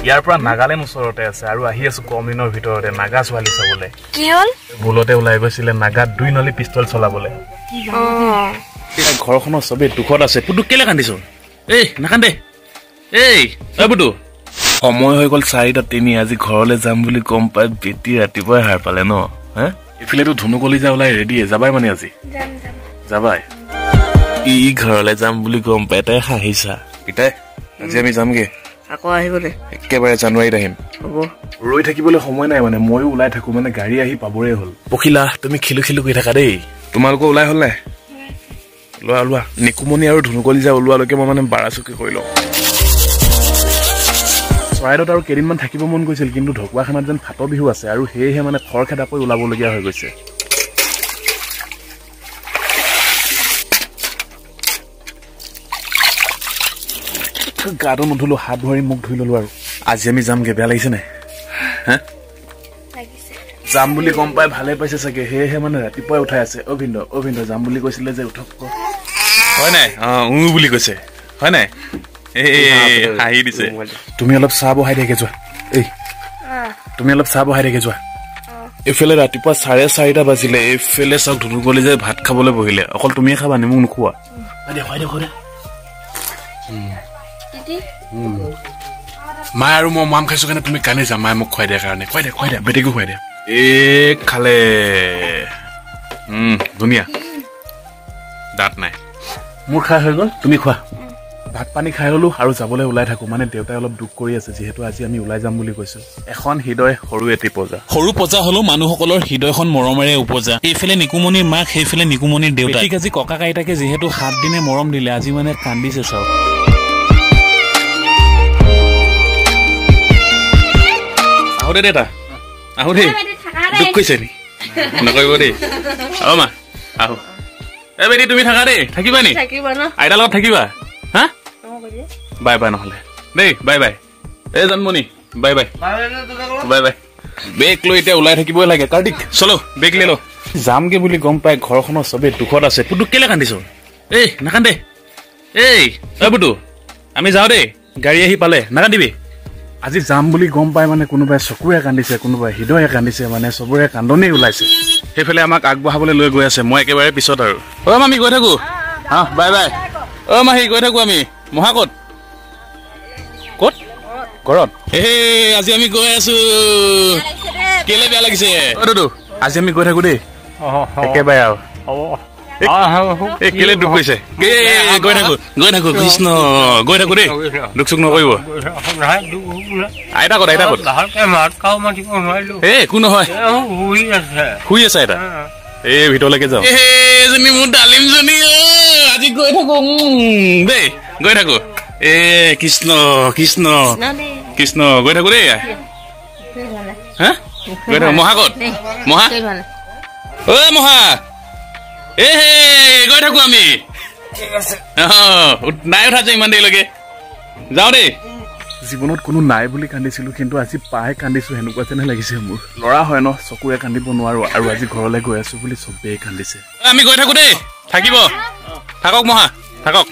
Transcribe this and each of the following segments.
ইয়াৰ পৰা নাগালেণ্ড ওচৰতে আছে আৰু আহি আছো কম দিনৰ ভিতৰতে নাগা ছোৱালী চাবলৈ কি হল বুলতে ওলাই গৈছিলে নাগাত 2 নলি পিস্তল চলাবলৈ ঘৰখনৰ সবে দুখত আছে পুটু কেলে কান্দিছ এই নাকান্দে এই বুটু সময় হৈ গল 4:03 আজি ঘৰলৈ যাম বুলি গম পাই বেটি ৰাতিপুৱাই হাৰ পালে ন হে ইফালেতো ধুনুকলি যা ওলাই ৰেডি যাবাই মানে আজি যাবাই ই ঘৰলৈ যাম বুলি গম পাই তাই হাঁহিছা পিতাই আজি আমি যামগে আকৌ আহিবলে একেবাৰে জানুৱাৰীত আহিম হ'ব ৰৈ থাকিবলৈ সময় নাই মানে ময়ো ওলাই থাকো মানে গাড়ী আহি পাবৰে হ'ল পখিলা তুমি খিলু কৰি থাকা দেই তোমালোকৰ ওলাই হ'ল নাই লোৱা নিকুমনি আৰু ধুনুকলি যা ওলোৱালৈকে মই মানে 12 চকী কৰি লওঁ চৰাইদত আৰু কেইদিনমান থাকিব মন গৈছিল কিন্তু ঢকুৱাখানাত যেন ফাট বিহু আছে আৰু সেয়েহে মানে খৰখেদাকৈ ওলাবলগীয়া হৈ গৈছে গাটো নুধুলো হাত ভৰি মুখ ধুই ললো আৰু আজি আমি যামগে বেয়া লাগিছে নাই যাম বুলি গম পাই ভালে পাইছে চাগে সেয়েহে মানে ৰাতিপুৱাই উঠাই আছে অভিন্দ যাম বুলি কৈছিলে যে উঠক হয় নাই বুলি কৈছে হয় নাই হাঁহি দিছে তুমি অলপ চাহ বহাই দেখে যোৱা এইফালে ৰাতিপুৱা 4:30 বাজিলে এইফালে চাওক ধুনুকলি যে ভাত খাবলৈ বহিলে অকল তুমিয়ে খাবা নি মোক নোখোৱা মায়ে আৰু মই মাম খাইছো কাৰণে তুমি কানে যা মায়ে মোক খুৱাই দিয়া কাৰণে খুৱাই দিয়া বেটিকো খুৱাই দিয়া খালে ধুনীয়া দাঁত নাই মোৰ খাই হৈ গ'ল তুমি খোৱা ভাত পানী খাই হলো আৰু যাবলৈ ওলাই থাকো মানে দেউতাই অলপ দুখ কৰি আছে যিহেতু আজি আমি ওলাই যাম বুলি কৈছো এখন হৃদয় সৰু এটি পজা হলো মানুহসকলৰ হৃদয়খন মৰমেৰে উপজা এইফালে নিকুমনিৰ মাক সেইফালে নিকুমনিৰ দেউতা ঠিক আজি ককা কাইতাকে যিহেতু 7 দিনে মৰম দিলে আজি মানে কান্দিছে চাওক আহো দে দেতা আহো দে দুখ কৈছে নি নকৰিব দেই মা আহো বেটি তুমি থাকা দেই থাকিবা নি আইতাৰ লগত থাকিবা হা বাই নহলে দেই বাই এই জন্মনি বাই বেগ লৈ এতিয়া ওলাই থাকিবই লাগে কাৰ্তিক চলো বেগ লৈ লো যামগে বুলি গম পাই ঘৰখনৰ সবে দুখত আছে পুটু কেলে কান্দিছ এই নাকান্দে এই বুটু আমি যাওঁ দেই গাড়ী আহি পালে নাকান্দিবি আজি যাম বুলি গম পাই মানে কোনোবাই চকুৰে কান্দিছে কোনোবাই হৃদয়ে কান্দিছে মানে চবৰে কান্দনি ওলাইছে সেইফালে আমাক আগবঢ়াবলৈ লৈ গৈ আছে মই একেবাৰে পিছত আৰু মামি গৈ থাকো বাই মাহী গৈ থাকো আমি মহাকত ক'ত ঘৰত আজি আমি গৈ আছো কেলে বেয়া লাগিছে আজি আমি গৈ থাকো দেই একেবাৰে আৰু কেলে দুখ কৈছে গৈ থাকো কৃষ্ণ গৈ থাকো দেই দুখ চুখ নকৰিব আইতা ক'ত একো নহয় শুই আছে আইতা এই ভিতৰলৈকে যাওঁ এজনী মোৰ ডালিমজনী আজি গৈ থাকো দেই গৈ থাকো কৃষ্ণ গৈ থাকো দেই গৈ থাকো মহা ক'ত মহা মহা গৈ থাকো আমি নাই উঠা যে ইমান দেৰিলৈকে যাওঁ দেই জীৱনত কোনো নাই বুলি কান্দিছিলো কিন্তু আজি পাই কান্দিছো সেনেকুৱা যেনে লাগিছে মোৰ ল'ৰা হয় ন চকুৰে কান্দিব নোৱাৰো আৰু আজি ঘৰলৈ গৈ আছো বুলি চবেই কান্দিছে আমি গৈ থাকো দেই থাকক মহা থাকক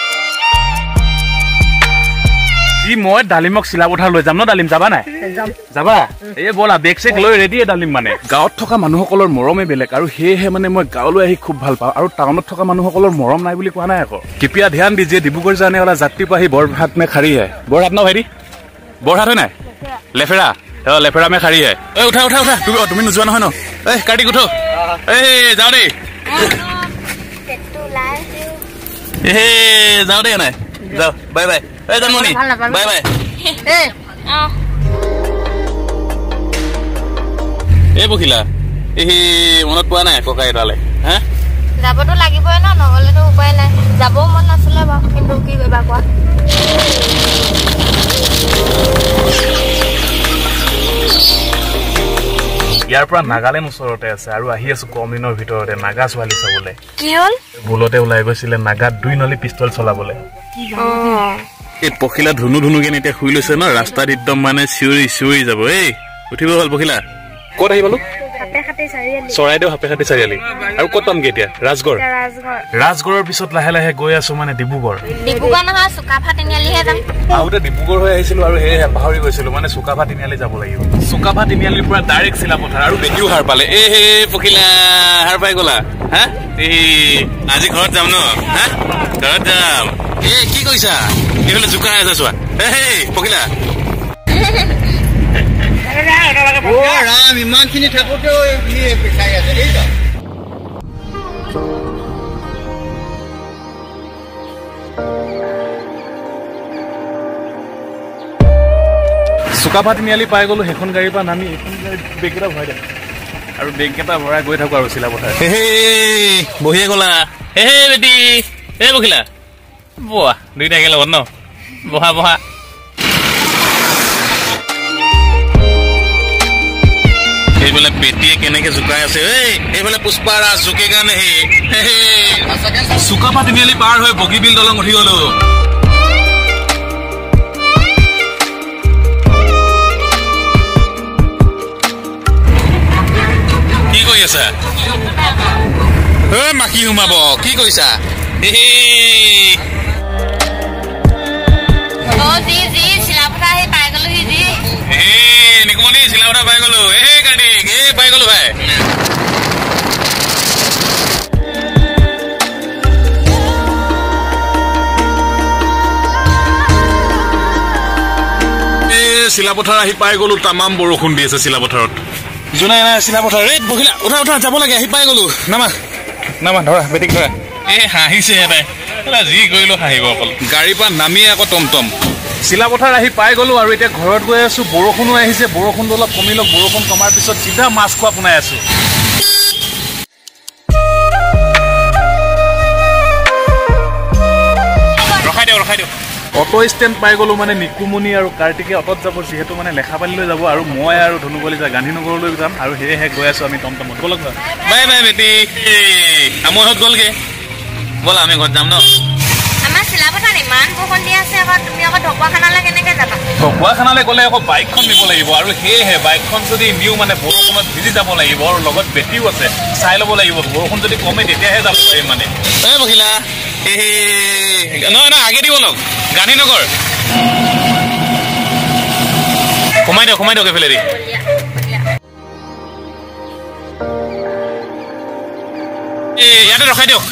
মই ডালিমক চিলা পথাৰ লৈ যাম ন ডালিম যাবা নাই যাবা বলা বেগ চেগ লৈ ৰেডিয়ে ডালিম মানে গাঁৱত থকা মানুহসকলৰ মৰমে বেলেগ আৰু সেয়েহে মানে মই গাঁৱলৈ আহি খুব ভাল পাওঁ আৰু টাউনত থকা মানুহসকলৰ মৰম নাই বুলি কোৱা নাই আকৌ কৃপয়া ধ্যান দিজিয়ে ডিব্ৰুগড় জানে वाला যাত্ৰী পাহি বৰহাট মে খাৰী হে বৰহাট ন ভাইটি বৰহাট হয় নাই লেফেৰা লেফেৰা মে খাৰী হে উঠা তুমি নোযোৱা নহয় ন কাৰ্তিক উঠো যাওঁ দেই যাওঁ দেই নাই যাওঁ বাই জন্মনি বাই পখিলা মনত পোৱা নাই ককাই তালে যাবতো লাগিবই ন নহলেতো উপায় নাই যাবও মন নাছিলে বাৰু কিন্তু কি কৰিবা কোৱা ইয়াৰ পৰা নাগালেণ্ড ওচৰতে আছে আৰু আহি আছো কম দিনৰ ভিতৰতে নাগা ছোৱালী চাবলৈ কি হল বুলতে ওলাই গৈছিলে নাগাত 2 নলি পিস্তল চলাবলৈ এই পখিলা ধুনুকে এতিয়া শুই লৈছে ন ৰাস্তাত একদম মানে চিঞৰি যাব এই উঠিব হ'ল পখিলা ক'ত আহি পালো চৰাইদেউ হাপেখাটি চাৰিআলি আৰু ক'ত পামগে এতিয়া ৰাজগড় ৰাজগড়ৰ পিছত লাহে লাহে গৈ আছো মানে ডিব্ৰুগড় নহয় চুকাফা তিনিআলিহে যাম আগতে ডিব্ৰুগড় হৈ আহিছিলো আৰু সেয়ে পাহৰি গৈছিলো মানে চুকাফা তিনিআলি যাব লাগিব চুকাফা তিনিআলিৰ পৰা ডাইৰেক্ট চিলাপথাৰ আৰু বেটিও হাৰ পালে হে পখিলা হাৰ পাই গলা হা আজি ঘৰত যাম ন হা ঘৰত যাম কি কৈছা এইফালে জোকাই আছে চোৱা পখিলা ৰাম ইমানখিনি থাকোঁতেও পিছাই আছে দেই চুকাফা তিনিআলি পাই গলো সেইখন গাড়ীৰ পৰা নামি এইখন গাড়ীত বেগকেইটা ভৰাই দে আৰু বেগকেইটা ভৰাই গৈ থাকো আৰু চিলাপথাৰ বহিয়ে গলা বেটি পখিলা বহা দুইটা একেলগত ন বহা বহা এইফালে বেটিয়ে কেনেকে জোকাই আছে এইফালে পুষ্পা ৰাজ জোকে কাৰণে চুকাফা তিনিআলি পাৰ হৈ বগীবিল দলং উঠি গলো কি কৰি আছা মাখি সোমাব কি কৰিছা নিকুমণি চিলাপথাৰ পাই গলো কাৰ্তিক পাই গলো ভাই চিলাপথাৰ আহি পাই গলো তামাম বৰষুণ দি আছে চিলাপথাৰত জোনাই নাই চিলাপথাৰ বহিলা উঠা উঠা যাব লাগে আহি পাই গলো নামা নামা ধৰা বেটিক ধৰা হাঁহিছে তাই যি কৰিলো হাঁহিব অকল গাড়ীৰ পৰা নামি আকৌ টমটম চিলাপথাৰ আহি পাই গলো আৰু এতিয়া ঘৰত গৈ আছো বৰষুণো আহিছে বৰষুণটো অলপ কমি লওক বৰষুণ কমাৰ পিছত চিধা মাছ খোৱা পোনাই আছো ৰখাই দিয়ক অটো ষ্টেণ্ড পাই গলো মানে নিকুমণি আৰু কাৰ্তিকে অটত যাব যিহেতু মানে লেখাপালিলৈ যাব আৰু মই আৰু ধনুকলি যা গান্ধীনগৰলৈ যাম আৰু সেয়েহে গৈ আছো আমি টমটমত বলক বাই বাই বেটি আমৈহত গ'লগে ব'লা আমি ঘৰত যাম ন আমাৰ চিলাপথাৰ ইমান বৰষুণ দি আছে আকৌ তুমি আকৌ ঢকুৱাখানালৈ কেনেকে যাবা ঢকুৱাখানালৈ গ'লে আকৌ বাইকখন নিব লাগিব আৰু সেয়েহে বাইকখন যদি নিও মানে বৰষুণত ভিজি যাব লাগিব আৰু লগত বেটিও আছে চাই ল'ব লাগিব বৰষুণ যদি কমে তেতিয়াহে যাব পাৰিম মানে পখিলা নহয় নহয় আগে দিব লওক গান্ধীনগৰ সোমাই দিয়ক এইফালে দি ইয়াতে ৰখাই দিয়ক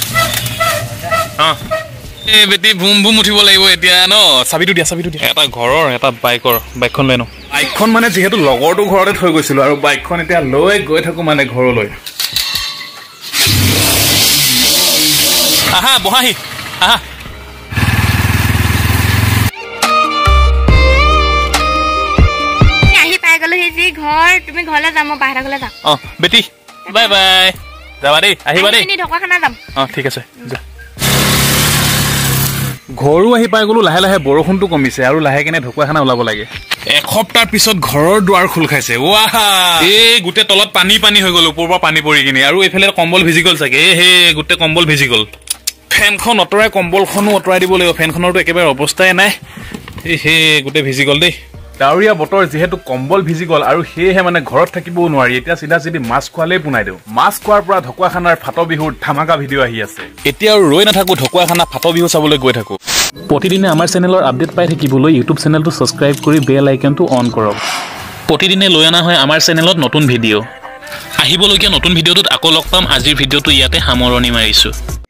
বেটি বুম বুম উঠিব লাগিব এতিয়া ন চাবিটো দিয়া এটা ঘৰৰ এটা বাইকখন লৈ ন বাইকখন মানে যিহেতু লগৰটো ঘৰতে থৈ গৈছিলো আৰু বাইকখন এতিয়া লৈ গৈ থাকো মানে ঘৰলৈ আহা বহাহি আহা আহি পাই গলো যি ঘৰ তুমি ঘৰলৈ যাম মই বাহিৰ ঘৰলৈ যাম বেটি বাই বাই যাবা দেই আহিবা দেই ঢকুৱাখানা যাম ঠিক আছে যা ঘৰো আহি পাই গলো লাহে লাহে বৰষুণটো কমিছে আৰু লাহে কেনে ঢকুৱাখানা ওলাব লাগে এসপ্তাহ পিছত ঘৰৰ দুৱাৰ খোল খাইছে গোটেই তলত পানী হৈ গল ওপৰৰ পৰা পানী পৰি কিনে আৰু এইফালে কম্বল ভিজি গল চাগে গোটেই কম্বল ভিজি গল ফেনখন অঁতৰাই কম্বলখনো অঁতৰাই দিব লাগিব ফেনখনৰতো একেবাৰে অৱস্থাই নাই গোটেই ভিজি গল দেই ডাৱৰীয়া বতৰ যিহেতু কম্বল ভিজি গল আৰু সেয়েহে মানে ঘৰত থাকিবও নোৱাৰি এতিয়া চিধা চিধি মাছ খোৱালেই পোনাই দিওঁ মাছ খোৱাৰ পৰা ঢকুৱাখানাৰ ফাট বিহুৰ ধামাকা ভিডিঅ' আহি আছে এতিয়া আৰু ৰৈ নাথাকো ঢকুৱাখানা ফাট বিহু চাবলৈ গৈ থাকো প্ৰতিদিনে আমাৰ চেনেলৰ আপডেট পাই থাকিবলৈ ইউটিউব চেনেলটো ছাবস্ক্ৰাইব কৰি বেল আইকনটো অন কৰক প্ৰতিদিনে লৈ অনা হয় আমাৰ চেনেলত নতুন ভিডিঅ' আহিবলগীয়া নতুন ভিডিঅ'টোত আকৌ লগ পাম আজিৰ ভিডিঅ'টো ইয়াতে সামৰণি মাৰিছো